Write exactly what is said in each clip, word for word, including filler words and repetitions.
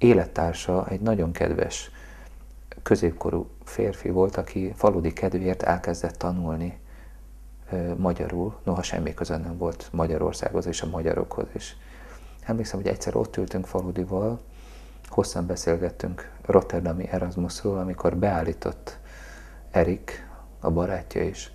élettársa egy nagyon kedves, középkorú férfi volt, aki faludi kedvéért elkezdett tanulni ö, magyarul, noha semmi köze nem volt Magyarországhoz és a magyarokhoz is. Emlékszem, hogy egyszer ott ültünk faludival, hosszan beszélgettünk rotterdami Erasmusról, amikor beállított Erik, a barátja is.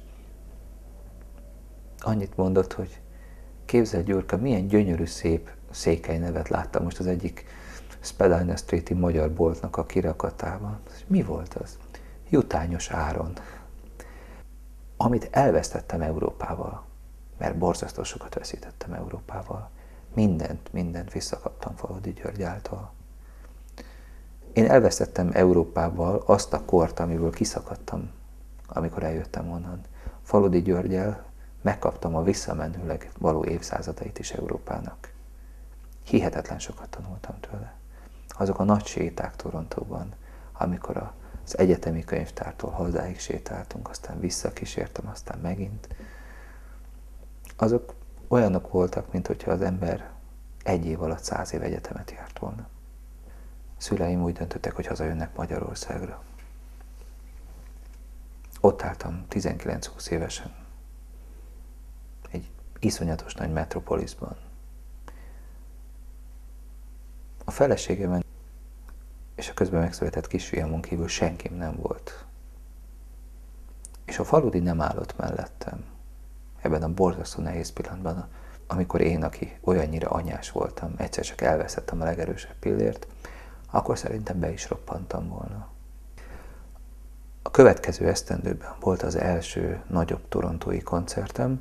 Annyit mondott, hogy képzeld, Gyurka, milyen gyönyörű, szép székely nevet láttam most az egyik Spadina Street-i magyar boltnak a kirakatában. Mi volt az? Jutányos áron. Amit elvesztettem Európával, mert borzasztó sokat veszítettem Európával. Mindent, mindent visszakaptam Faludi György által. Én elvesztettem Európával azt a kort, amiből kiszakadtam, amikor eljöttem onnan. Faludi Györggyel megkaptam a visszamenőleg való évszázadait is Európának. Hihetetlen sokat tanultam tőle. Azok a nagy séták Torontóban, amikor az egyetemi könyvtártól hazáig sétáltunk, aztán visszakísértem, aztán megint, azok olyanok voltak, mint hogyha az ember egy év alatt száz év egyetemet járt volna. Szüleim úgy döntöttek, hogy hazajönnek Magyarországra. Ott álltam tizenkilenc-húsz évesen, egy iszonyatos nagy metropoliszban. A feleségemen és a közben megszületett kisfiamon kívül senkim nem volt. És a faludi nem állott mellettem. Ebben a borzasztó nehéz pillanatban, amikor én, aki olyannyira anyás voltam, egyszer csak elveszettem a legerősebb pillért, akkor szerintem be is roppantam volna. A következő esztendőben volt az első nagyobb torontói koncertem.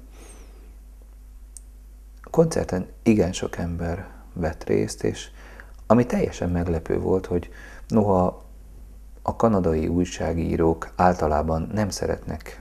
A koncerten igen sok ember vett részt, és ami teljesen meglepő volt, hogy noha a kanadai újságírók általában nem szeretnek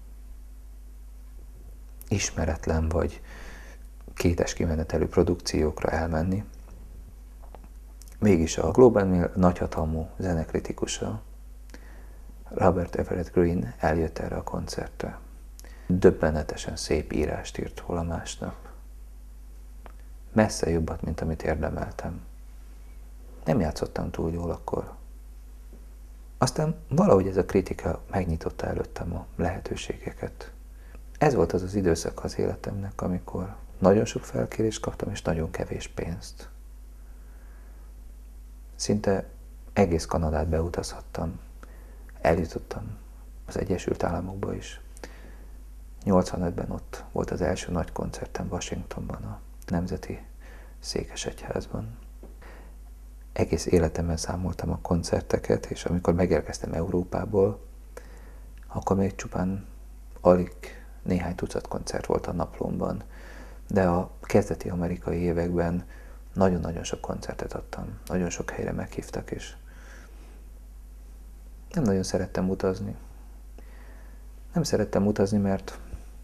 ismeretlen vagy kétes kimenetelű produkciókra elmenni, mégis a Globe and Mail nagyhatalmú zenekritikusa, Robert Everett Green eljött erre a koncertre. Döbbenetesen szép írást írt róla másnap. Messze jobbat, mint amit érdemeltem. Nem játszottam túl jól akkor. Aztán valahogy ez a kritika megnyitotta előttem a lehetőségeket. Ez volt az az időszak az életemnek, amikor nagyon sok felkérést kaptam, és nagyon kevés pénzt. Szinte egész Kanadát beutazhattam. Eljutottam az Egyesült Államokba is. nyolcvanötben ott volt az első nagy koncertem Washingtonban, a Nemzeti Székesegyházban. Egész életemben számoltam a koncerteket, és amikor megérkeztem Európából, akkor még csupán alig néhány tucat koncert volt a naplómban, de a kezdeti amerikai években nagyon-nagyon sok koncertet adtam, nagyon sok helyre meghívtak, és nem nagyon szerettem utazni. Nem szerettem utazni, mert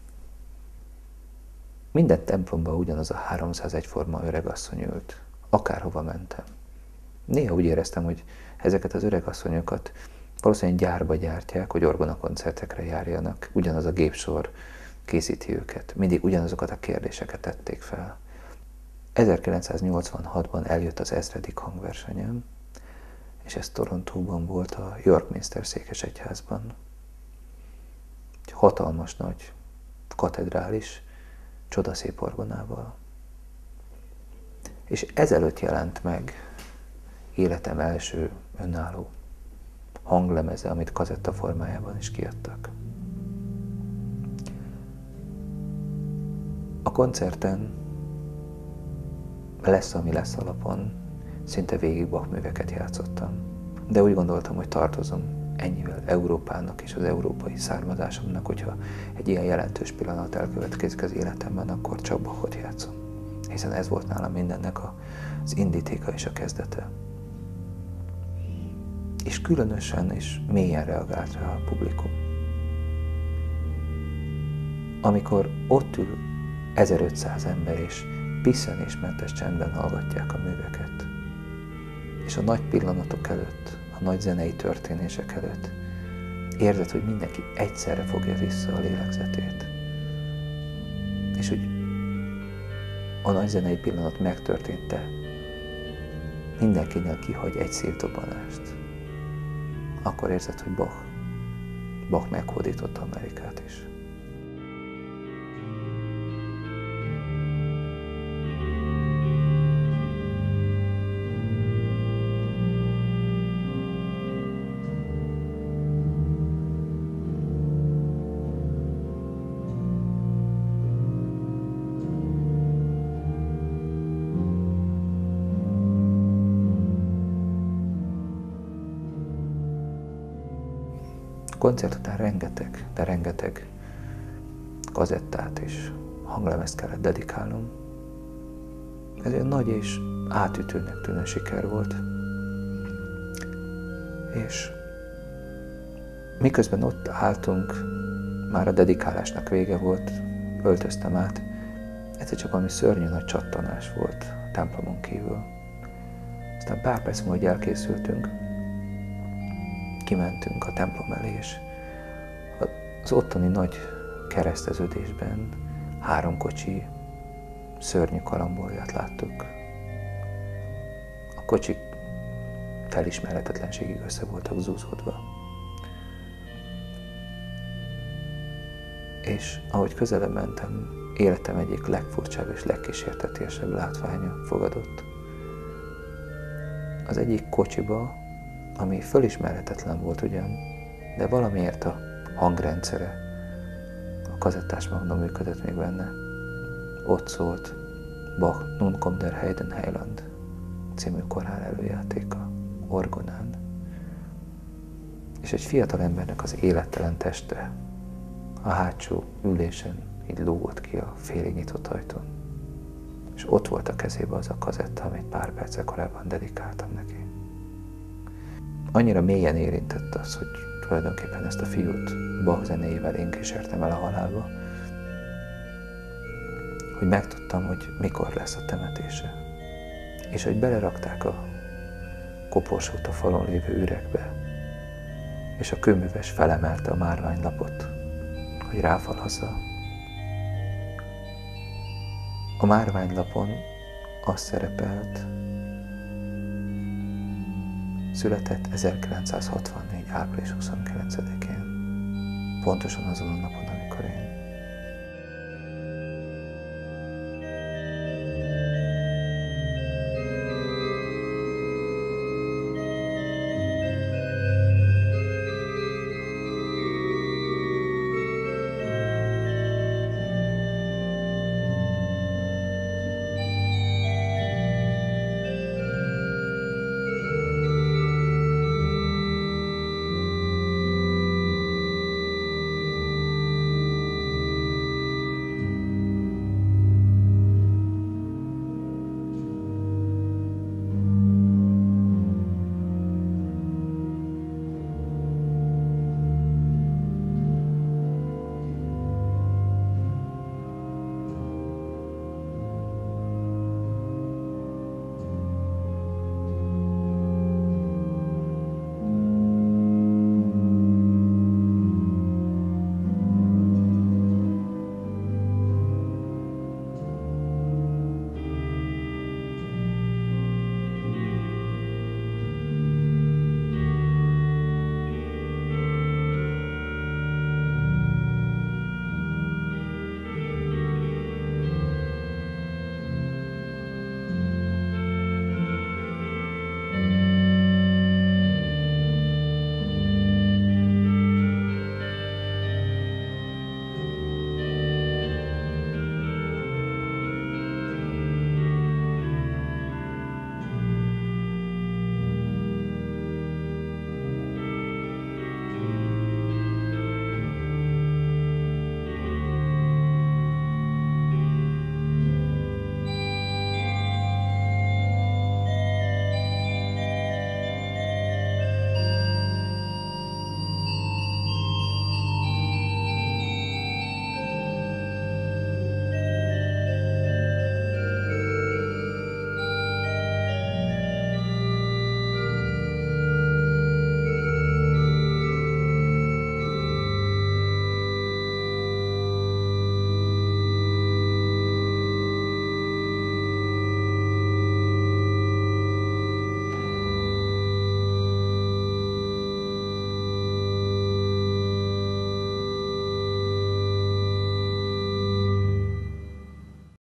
minden templomban ugyanaz a háromszáz egyforma öregasszony ült, akárhova mentem. Néha úgy éreztem, hogy ezeket az öregasszonyokat valószínűleg gyárba gyártják, hogy orgonakoncertekre járjanak. Ugyanaz a gépsor készíti őket. Mindig ugyanazokat a kérdéseket tették fel. ezerkilencszáznyolcvanhatban eljött az ezredik hangversenyem, és ez Torontóban volt a Yorkminster székesegyházban. Egy hatalmas nagy katedrális, csodaszép orgonával. És ezelőtt jelent meg életem első önálló hanglemeze, amit kazetta formájában is kiadtak. A koncerten Lesz, ami lesz alapon szinte végig Bach műveket játszottam, de úgy gondoltam, hogy tartozom ennyivel Európának és az európai származásomnak, hogyha egy ilyen jelentős pillanat elkövetkezik az életemben, akkor csak Bachot játszom. Hiszen ez volt nálam mindennek az indítéka és a kezdete. És különösen és mélyen reagált rá a publikum. Amikor ott ül ezerötszáz ember és piszzenésmentes csendben hallgatják a műveket, és a nagy pillanatok előtt, a nagy zenei történések előtt érzed, hogy mindenki egyszerre fogja vissza a lélegzetét. És hogy a nagy zenei pillanat megtörtént, te mindenkinél kihagy egy szívdobbanást. Akkor érzed, hogy Bach, Bach meghódította Amerikát is. A koncert után rengeteg, de rengeteg kazettát és hanglemezt kellett dedikálnom. Ez egy nagy és átütőnek tűnő siker volt. És miközben ott álltunk, már a dedikálásnak vége volt, öltöztem át. Egyszer csak valami szörnyű nagy csattanás volt a templomon kívül. Aztán pár perc múlva, hogy elkészültünk, kimentünk a templom elé, és az ottani nagy kereszteződésben három kocsi szörnyű karambolját láttuk. A kocsik felismerhetetlenségig össze voltak zúzódva. És ahogy közelebb mentem, életem egyik legfurcsább és legkísértetiesebb látványa fogadott. Az egyik kocsiba, ami fölismerhetetlen volt ugyan, de valamiért a hangrendszere, a kazettás magnum működött még benne. Ott szólt Bach Nun kommt der Heidenheiland című korál előjátéka, orgonán. És egy fiatal embernek az élettelen teste a hátsó ülésen így lógott ki a félig nyitott ajtón. És ott volt a kezében az a kazetta, amit pár perccel korábban dedikáltam neki. Annyira mélyen érintett az, hogy tulajdonképpen ezt a fiút Bach zenéjével én kísértem el a halálba, hogy megtudtam, hogy mikor lesz a temetése. És hogy belerakták a koporsót a falon lévő üregbe, és a kőműves felemelte a márványlapot, hogy ráfalazza. A márványlapon az szerepelt, született ezerkilencszázhatvannégy. április huszonkilencedikén, pontosan azon a napon,